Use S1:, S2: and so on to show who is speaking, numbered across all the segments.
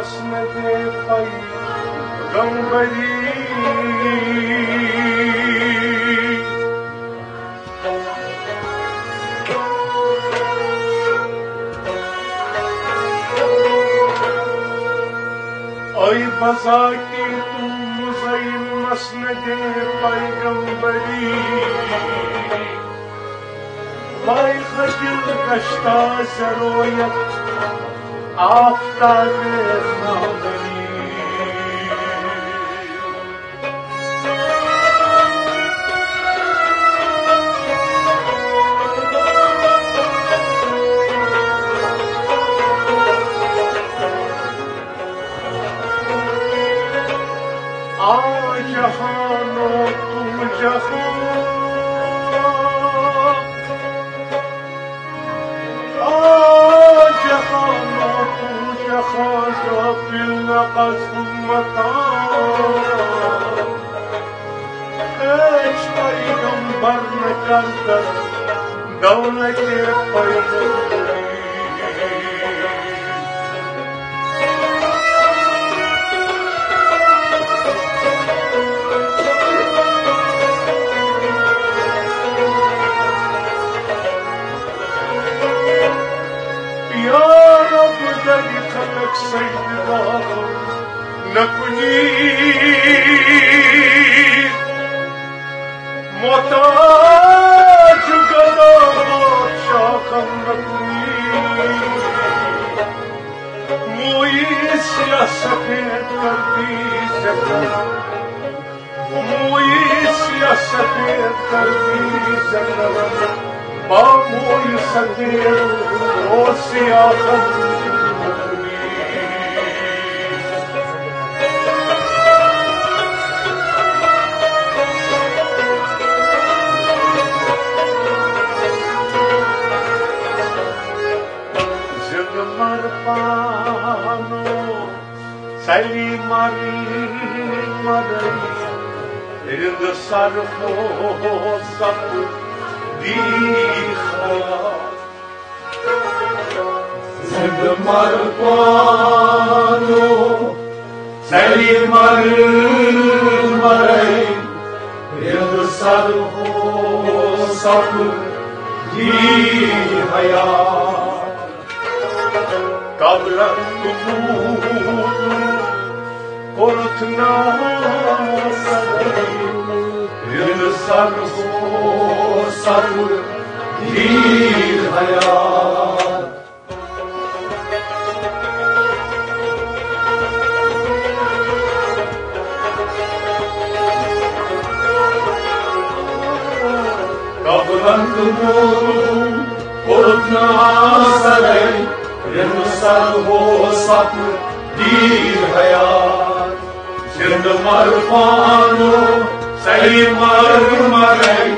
S1: مسند پیغمبری ای بزا کی تو مزین مسند پیغمبری وای خجل گشتا سرویت آفتاب نامری जहानो तू जहानो तू जहां फिल नक़समता एश पैगंबर न कर दौलत पैगंबरी سجدہ نکنی محتاج گدا بادشاہ نکنی موئی سیاست کرتی زکر موئی سیاست کرتی زکر با موئی سکر او سیاست Sali Maria, in the sorrow Sali Marpano, Sali Maria, in the sorrow Kabla Kortna sadai in sarvo sarv ki hayat Kablant Kortna sadai in sarvo sarv ki hayat Zind marfano, say marmaray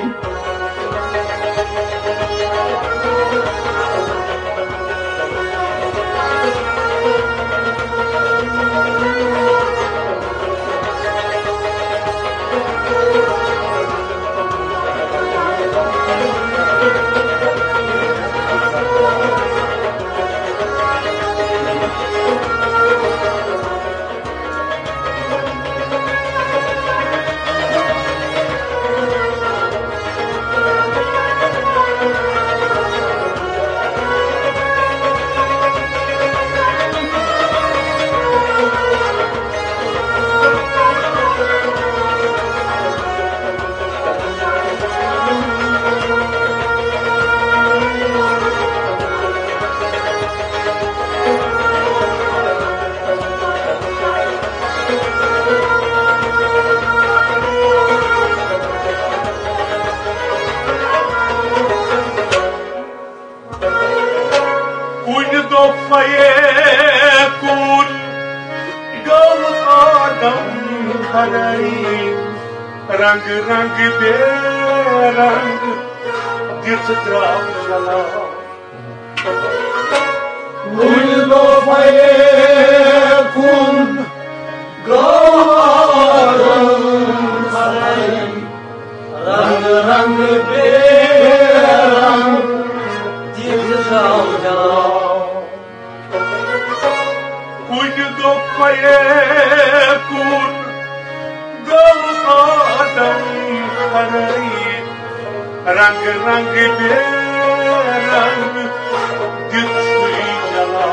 S1: रंग रंग बेरंग दिस द्राव चला उल्लो फये कुन रंग रंग बेरंग दिस द्राव चला Uido payekun gal adam kharai rang rang berang ditui jala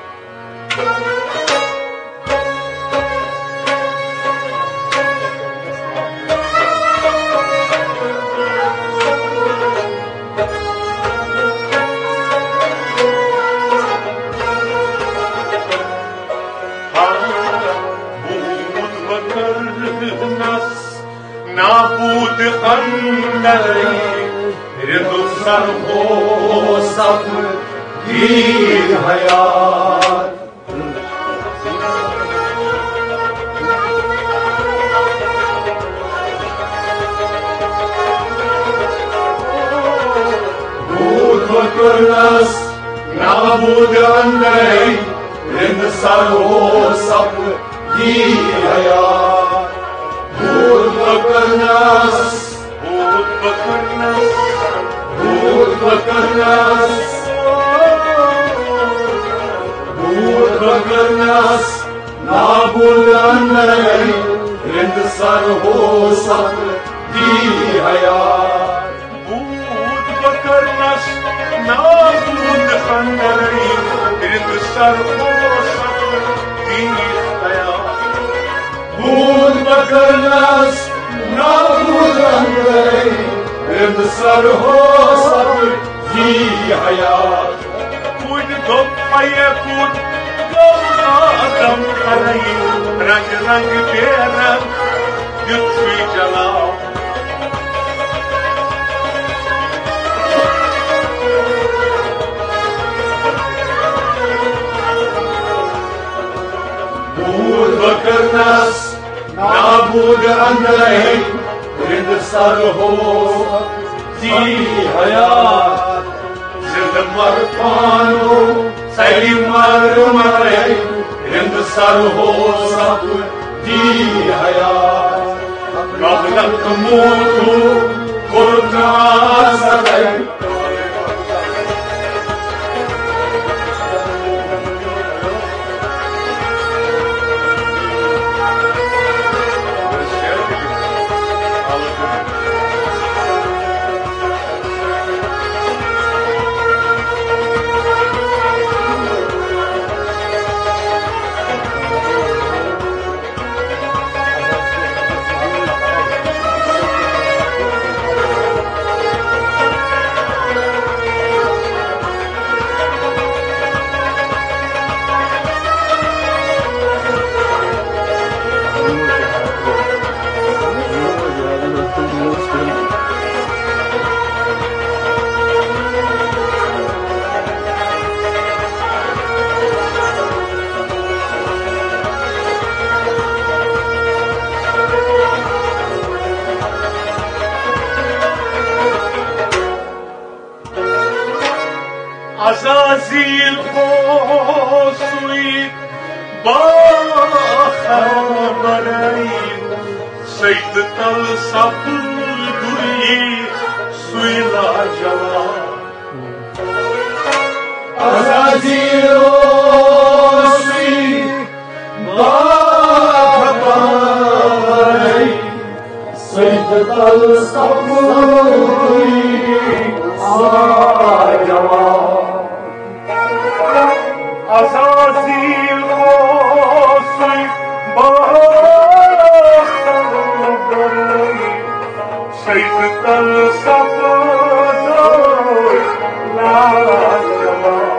S1: نابود خندری ردوسر هو سب گیر حیات بود بکرنس نابود خندری ردوسر هو سب گیر حیات بود بکرنس نابود خندری ردوسر هو سب گیر حیات بود بکرنس نابود خندری ردوسر هو سب گیر حیات بود بکرنس نابود خندری ردوسر هو سب گیر حیات uido payekun gal adam kharai rang rang berang ditui jala بود بکرنس نابود خندری ردوسر هو گیر حیات مرپانو سیلی مرمری ردوسر هو سب گیر حیات قبلک موتو قرناسدی عزازیل خوشوی با خبری سید تل سبل دوری سویلا جوان عزازیل خوشوی با خبری سید تل سبل دوری سویلا جوان عزازیل خوشوی با خبری سید تل سبل دوری جوان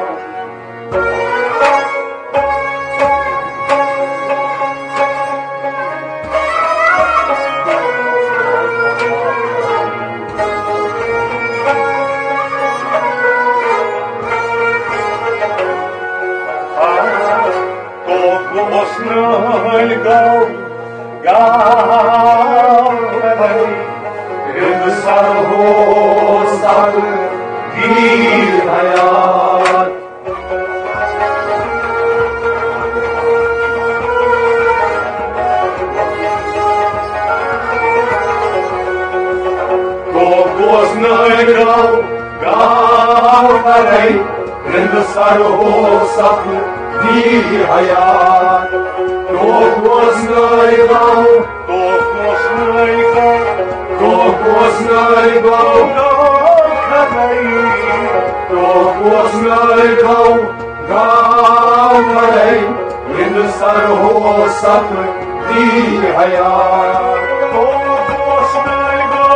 S1: ردوسر هو سب گیر حیات گاو برای ردوسر هو سب die hayat. Toch was neigau,
S2: Toch was neigau,
S1: toch was neigau, toch was neigau, gamarei, in de sarhoosap die hayat.
S2: toch was neigau,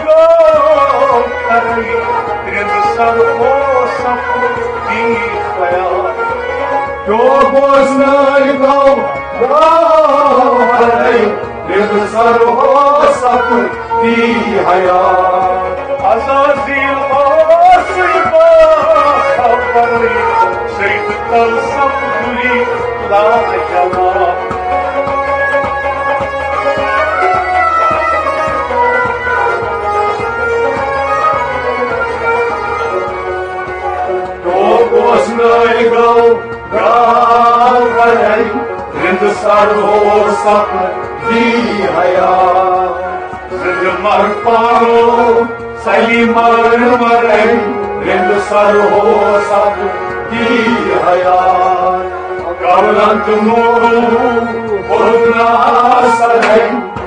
S2: in de sarhoosap die hayat.
S1: Toch was neigau, gamarei, in de sarhoosap die hayat.
S2: Azazil asiba khabari, şeytan sapduri la jama.
S1: Toch was neigau, gamarei, in de sarhoosap die hayat.
S2: Zil
S1: Marparo, Sali marmarei, in de sarhoosap die hayat. Gaulant muru, porna sarei.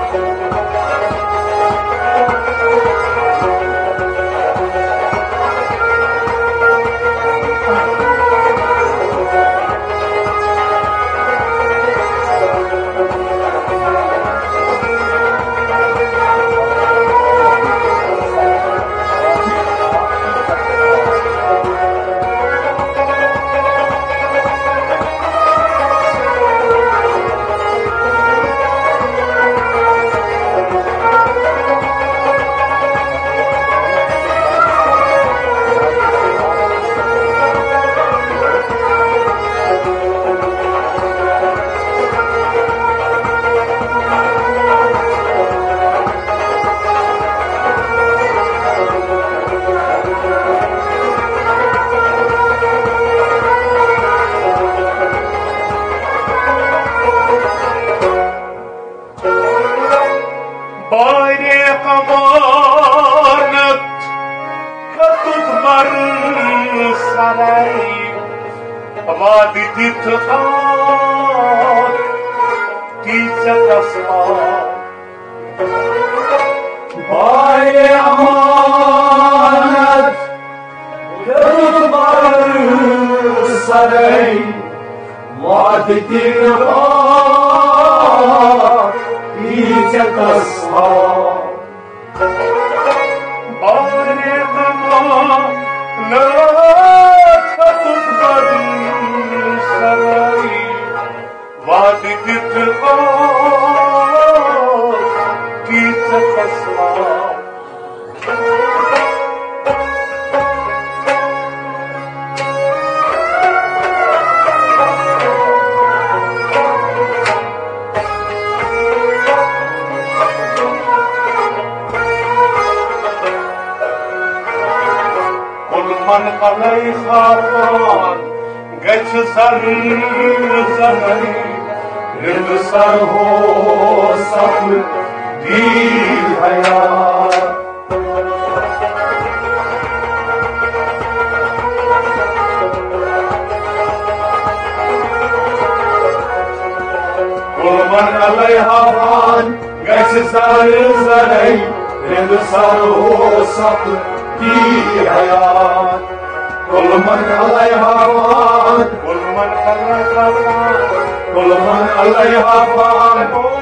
S2: Bayre kamanat katut mar saray, vadi tithat ticha kasma.
S1: Bay amanat, kırmar sarey, vadidir var, iyice kasma.
S2: Bayre kamanat katut mar saray, vadi tithat ticha kasma. Kulman kalay kharman, geç zarı,
S1: In de sarhoosap die hayat. Kurban aleyha van, geç zarey, in de sarhoosap die hayat. Kurban aleyha van,
S2: kulman kalay kharman,
S1: kurban aleyha van,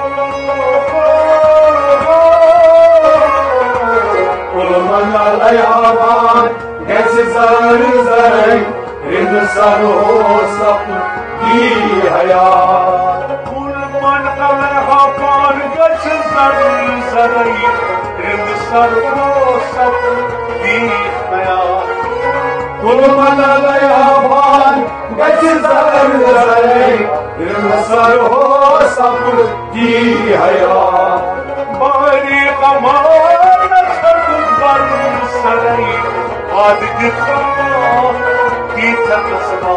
S1: kurban aleyha van, geç zarey, in de sarhoosap die hayat.
S2: kulman kalay kharman, geç zarı, imsar kosap di hayat.
S1: Kurban aleyha van, geç zarey, in de sarhoosap die hayat.
S2: Bari kamanat katut mar saray, vadi tithat kasma.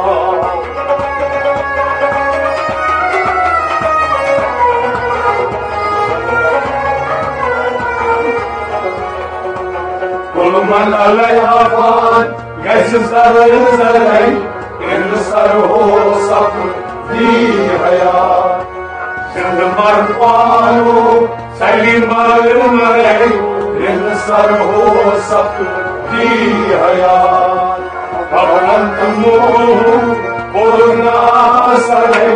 S1: Kurban aleyha van, geç zarey, in de सर हो सब दी हयात सिंध मर पानो सैली मर मरे रिंद सर हो सब दी हयात भवंत मोह पूर्णा सरे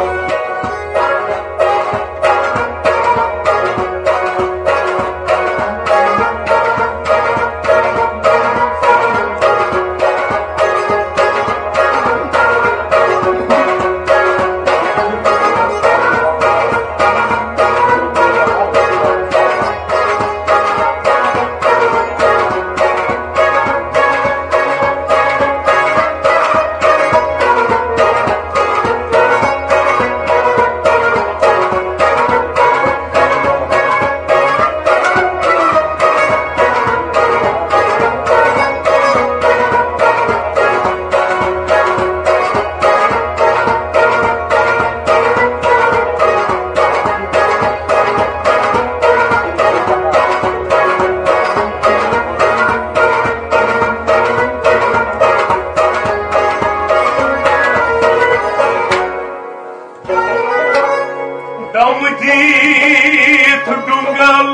S2: دمديت دنقل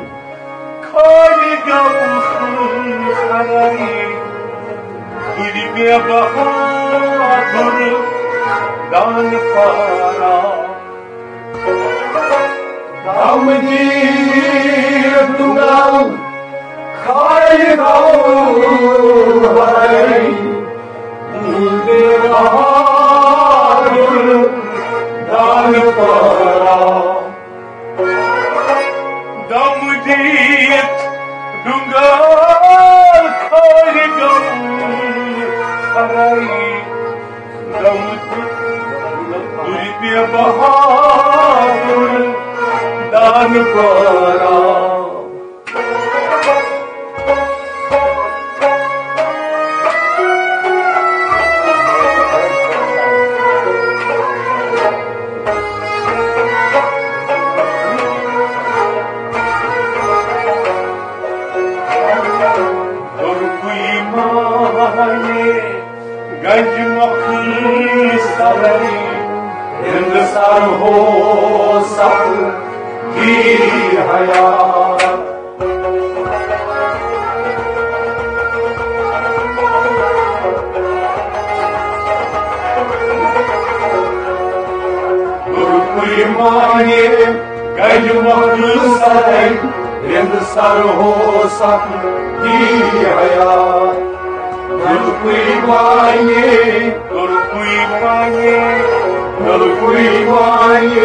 S2: خالق وخري دولي بيا بحاضر دان فارا
S1: دمديت دنقل خالق وخري دولي بيا بحاضر دان فارا
S2: دمديت دنقل خالق وخري دولي بيا بحاضر دان فارا
S1: गंज मखी सवरी हिंद सर हो सब की हयात गुरुपुरी मांगे गंज मखी सवरी हिंद सर हो सब की हयात Gurukui maye,
S2: Gurukui maye,
S1: Gurukui maye.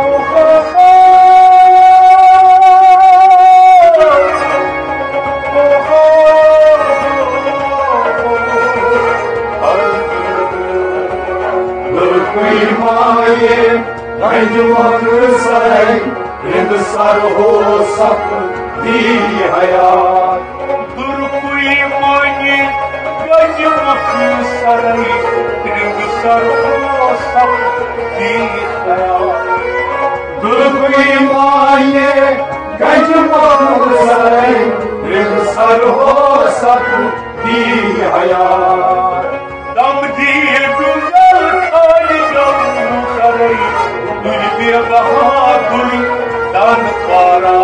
S1: Gurukui maye, Ganjuman sarai, Rind sar ho sab di hayat.
S2: Gurukui maye. गंज मखी सराई रिंग सर हो सब की हयात
S1: गुरुकुई माये गंज मखी सराई रिंग सर हो सब की हयात
S2: दमदीर दुंगल खालिक वखरई दुली बे बहादुर दान पारा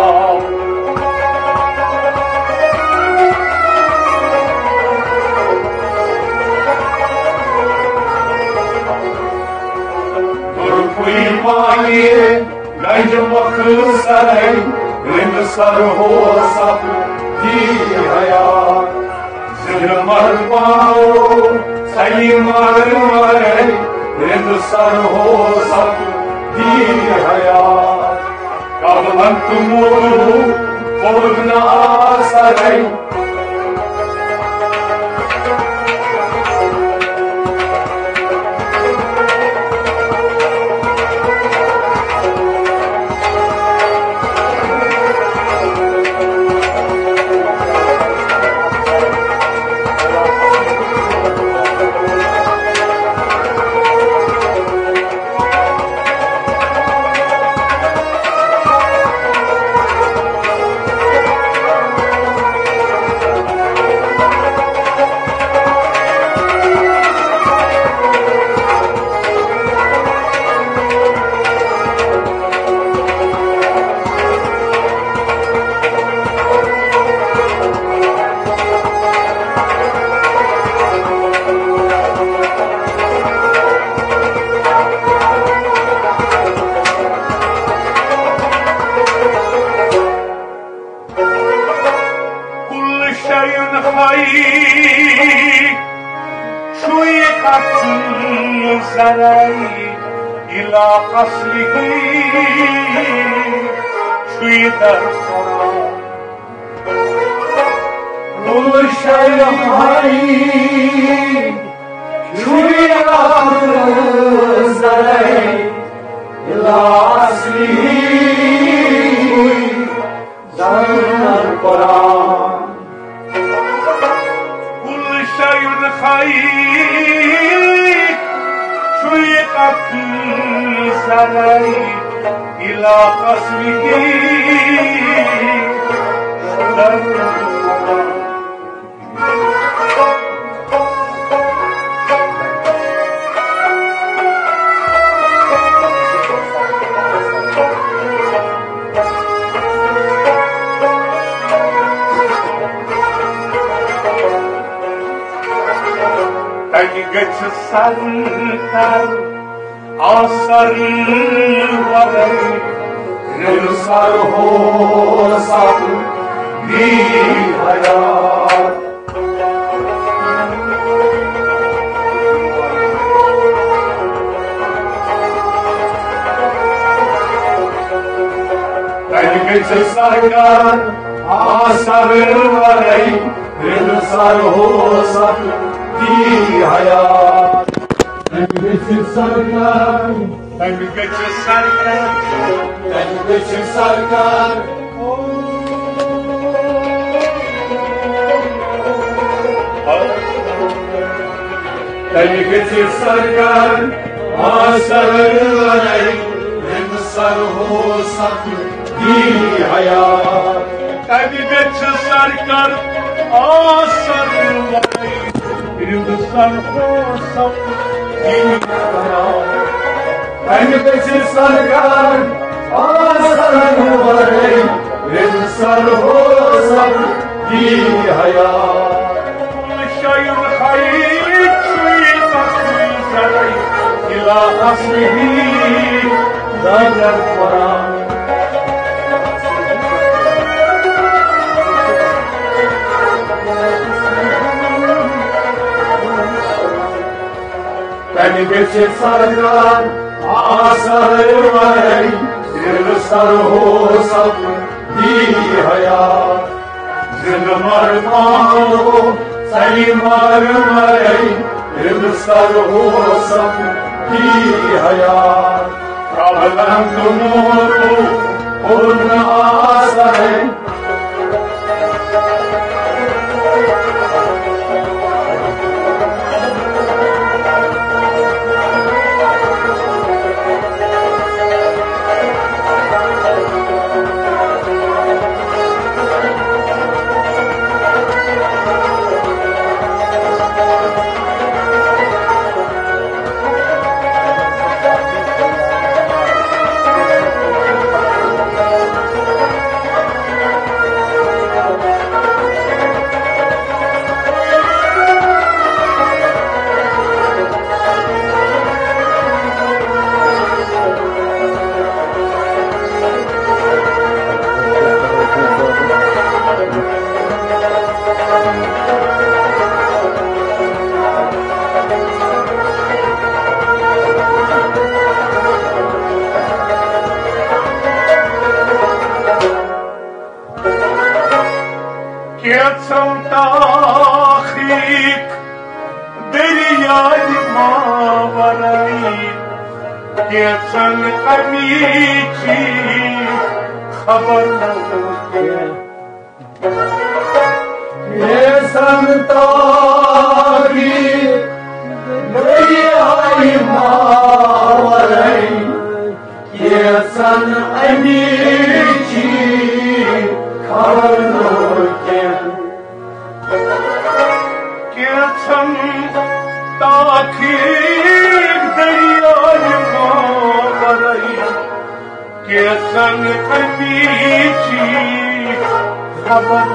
S1: माये गंज मखी सराई रिंग सर हो सब की हयात सिर मर पाओ सही मर मरे रिंग सर हो सब की हयात कब अंत मोह पूर्ण सराई
S2: زرعي إلى أصله شوي درخان
S1: كل شيء حي شوي زرعي إلى أصله زرع القرآن
S2: كل شيء حي شوي زرعي إلى أصله زرع القرآن Tenggeç sarkar asar varey
S1: Rılsar hosak bir hayat Tenggeç sarkar asar varey Rılsar hosak bir hayat Tenggeç sarkar
S2: Tenggeç sarkar
S1: Tenggeç sarkar Tenggeç sarkar asarlar Rımsar hosak bir hayat
S2: Tenggeç sarkar asar varey Rımsar hosak bir hayat
S1: Tenggeç sarkar asarlar Rımsar hosak bir hayat
S2: شيء خير شوي زرعي إلى أصله
S1: زرع القرآن Tenggeç sarkar asarlar Rımsar hosak bir hayat Zilmar mağlu Selimar marey Rımsar hosak bir hayat Rabben dumuru Kurna asarey
S2: كيتسم تاخيك درياي ما وري كيتسم قميشي خبر
S1: Yesam tari Diyay mavarey Yesan amici Karnoken
S2: كيتسم تاخيك درياي ما وري كيتسم قميشي خبر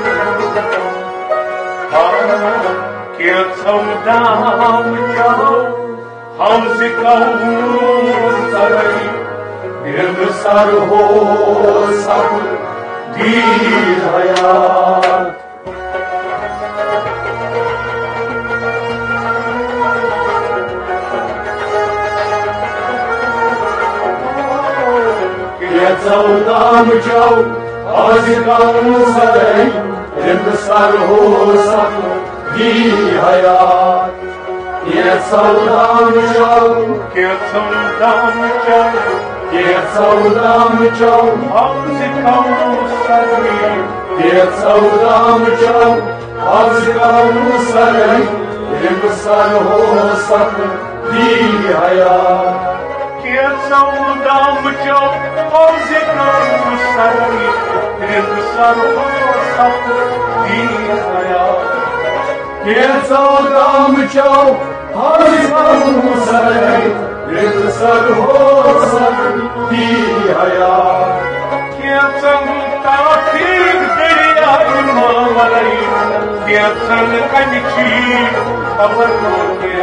S2: Kiet some down,
S1: सर हो सब दीर हयात चौदाम जाओ आज गाँव सदै सर हो सब दीर हयात ये चौदाम जाओ
S2: के चौदाम जाओ
S1: ये चौदाम जाओ
S2: आज गाँव सदै
S1: ये चौदाम जाओ आज गाँव सदै सर हो सब दीर हयात
S2: के चौदाम जाओ आज गाँव सदै सर हो सब दीर हयात
S1: के चौदाम जाओ आज गाँव सदै सर हो सब दीर हयात
S2: के चंता ठीक दरिया मावलै के सन कमिची खबर के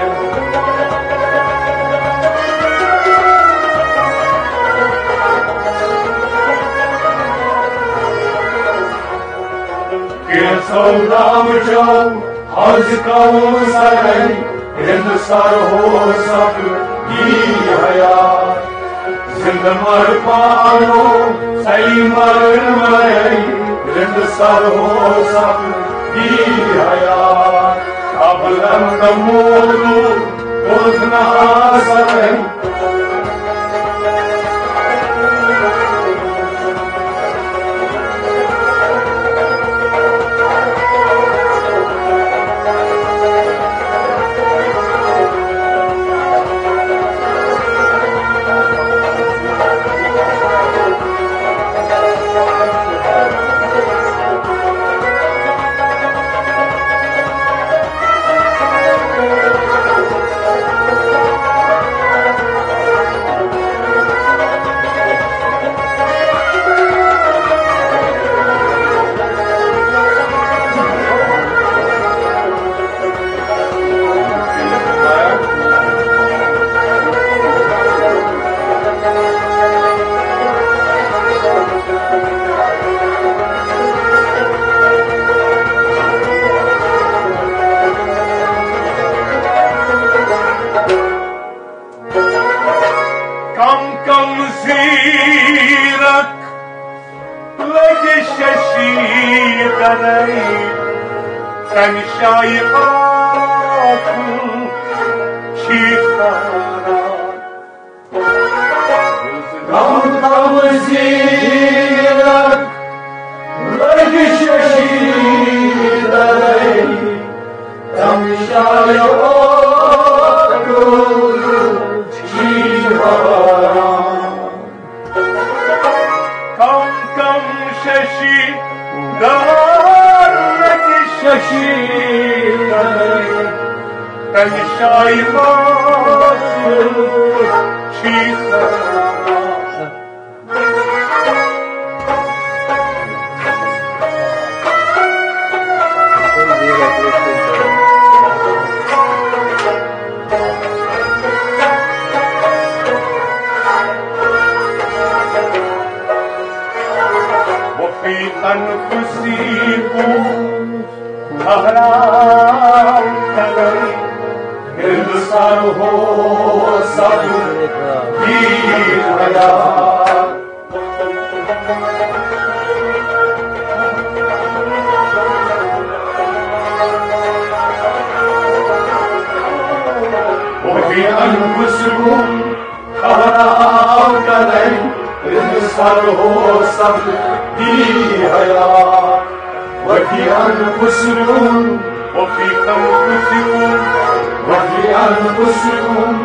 S1: चौदाम जाओ आज गाँव सदै सर हो सब दीर हयात जिंद मर पानो सही मर मरै सर हो सब दीर हयात अब लंद मोरू उतना सदै सर हो सब दीर हयात वही अनकुशगुम खराब करै सर हो सब दीर हयात वही अनकुशगुम
S2: वही अनकुशगुम
S1: वही अनकुशगुम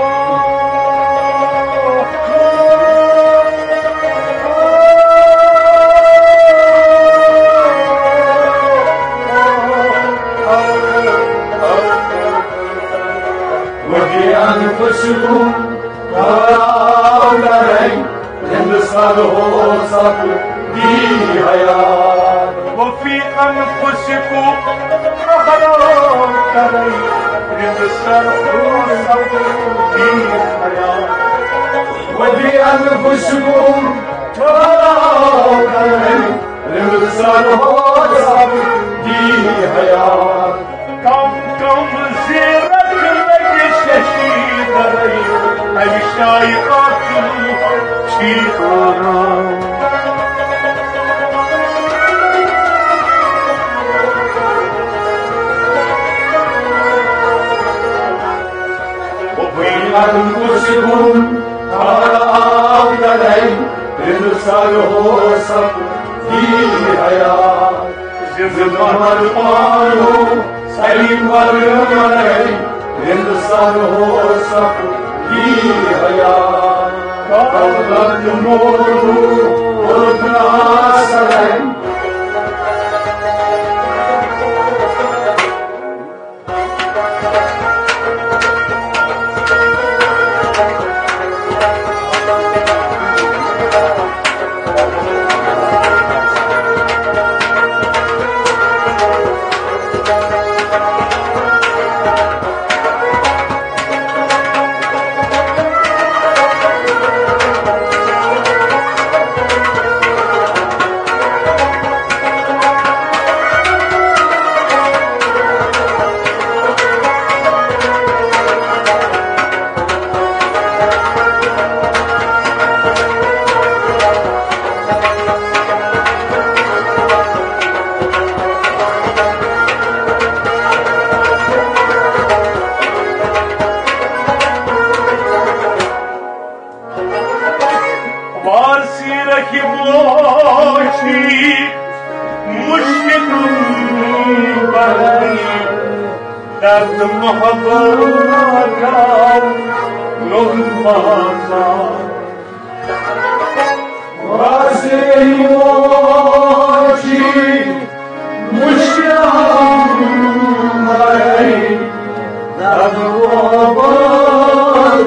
S1: वही अनकुशगुम खराब करै सर हो सब दीर हयात
S2: वही अनकुशगुम خراب کرای رند سر خورسم بی حیات
S1: وفي أنفسكم تراغي لمسرها دي حياة
S2: کم کم زیرک لگی ششی درای همیشای آتی چی خورم
S1: وفي أنفسكم تراغي لمسرها دي حياة زمان القانون سليم والملك إنسانه في حياة قبل النور وربنا سلام
S2: کی باشی مشکل برای درد محبت نور بازار
S1: واسه باشی مشکل برای درد محبت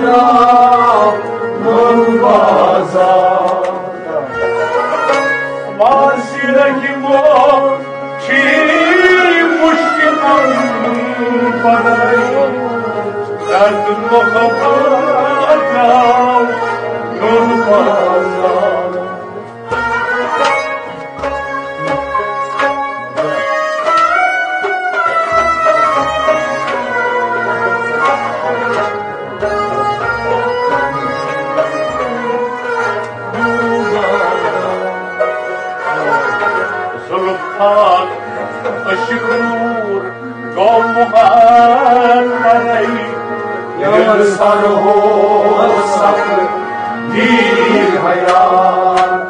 S1: نور بازار
S2: Masiraki mo ki muşkilan banayo derd muhabbata nur bazar الشكور قوم مغنري
S1: يسره الصبر دي حياة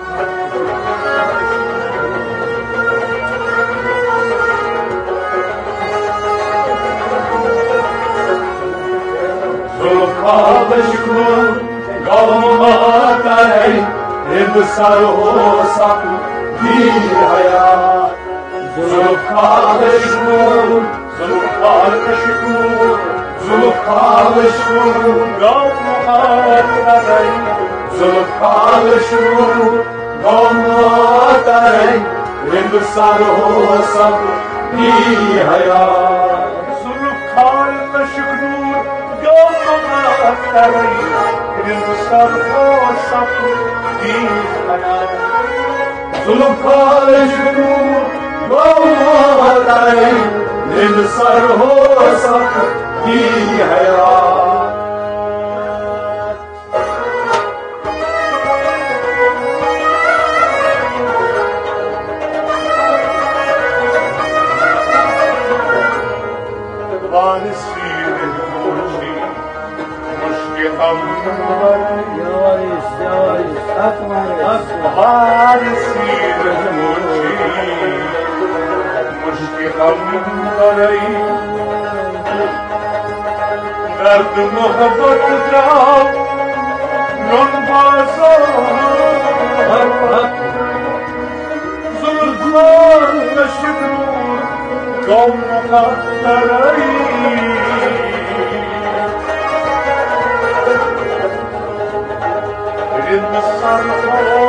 S1: سلطان الشكور قوم مغنري يسره الصبر دي حياة زلفقار الشكور زلفقار الشكور زلفقار الشكور
S2: قوم مغنري
S1: زلفقار الشكور قوم مغنري لبصره صبر في حياة
S2: زلفقار الشكور قوم مغنري لبصره صبر في حياة
S1: زلفقار الشكور قوم مغنري لبصره صبر في حياة
S2: وانسير الموجي مشكقا وانسير الموجي مشكقا بري درد محبت جاو نون بازار زلفان شکرور قوم مقدري in the sun